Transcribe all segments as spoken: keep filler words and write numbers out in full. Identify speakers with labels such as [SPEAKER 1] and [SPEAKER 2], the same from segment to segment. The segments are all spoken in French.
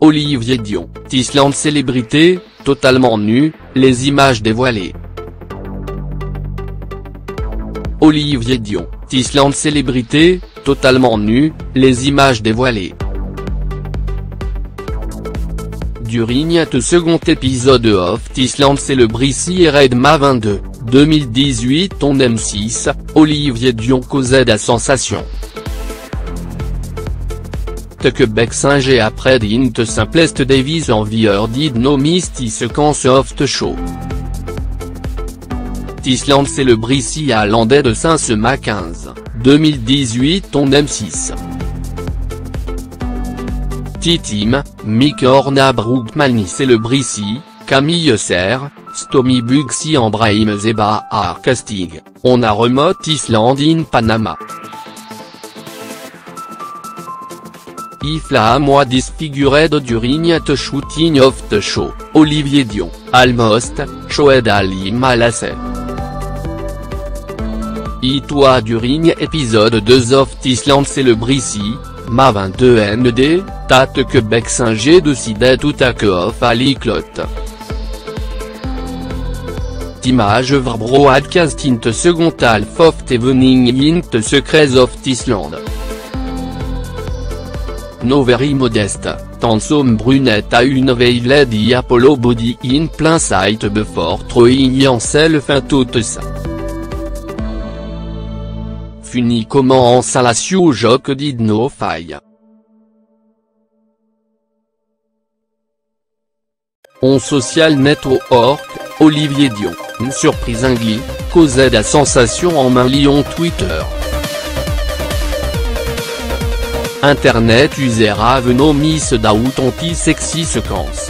[SPEAKER 1] Olivier Dion, Tisland célébrité, totalement nu, les images dévoilées. Olivier Dion, Tisland célébrité, totalement nu, les images dévoilées. Durignat second épisode of Tisland célébrity et Red Ma vingt-deux, deux mille dix-huit on M six, Olivier Dion causait la sensation. Quebec Saint-Gé après d'int simplest Davis envieur did no misty second soft show. Tisland célébrity à Landais de Saint-Sema quinze, deux mille dix-huit on M six. Titim, Mick Horna Brookmani célébrity, Camille Serre, Stomy Bugsy Embrahim Zeba à casting, on a remote Tisland in Panama. If la moi disfigured Durignat shooting of the show, Olivier Dion, almost, showed Ali Malassé. Itoi Durigne épisode deux of Tisland célébrity, Ma vingt-deux N D, Tate Quebec Saint-Gé décidait tout à que of Ali Clot. Image verbroadcast int second half of evening int secrets of Tisland. No very modeste, Tansom brunette à une veille lady Apollo body in plain sight before throwing yourself into the sun. Funi comment en salatio joc did no faille. On social network, Olivier Dion, une surprise ingli, causait la sensation en main Lyon Twitter. Internet user have no miss doubt anti sexy sequence.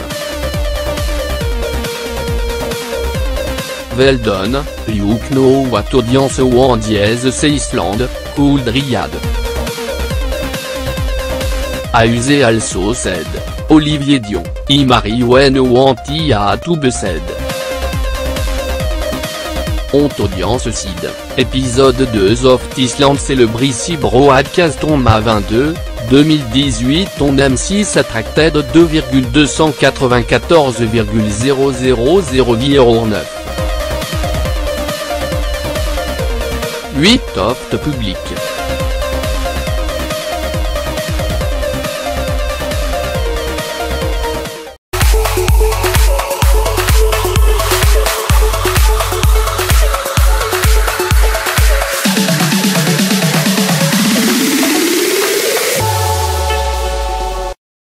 [SPEAKER 1] Well done, you know what audience want dièse c'est Island, cool Dryad. A usé also said, Olivier Dion, I marry when wanty a to be said. On audience sid, épisode deux of Tisland célébrity broadcast on Ma vingt-deux, deux mille dix-huit on M six attracted deux virgule deux cent quatre-vingt-quatorze virgule zéro zéro zéro neuf. huit of the public.